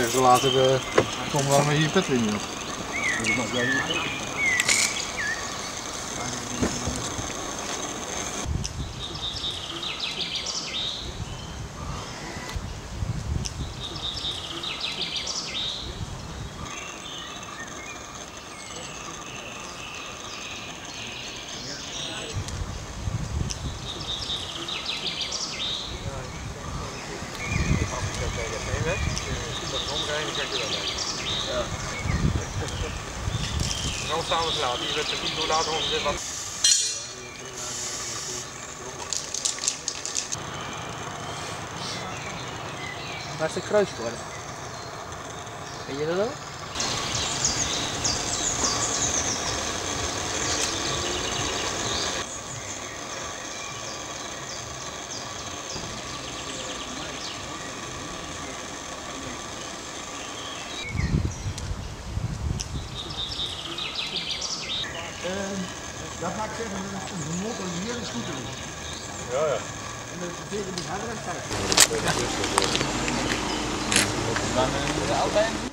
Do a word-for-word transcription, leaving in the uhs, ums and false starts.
zeggen ze later, uh, kom maar met je petwinning op. Ja. Dan staan we laat. Hier werd het niet door laten horen wat. Waar is de kruisborden? Weet je dat ook? En dat maakt zeggen dat het een motor die heel goed is. Ja, ja. En dat betekent niet harder dan vijf. Dan uh, altijd.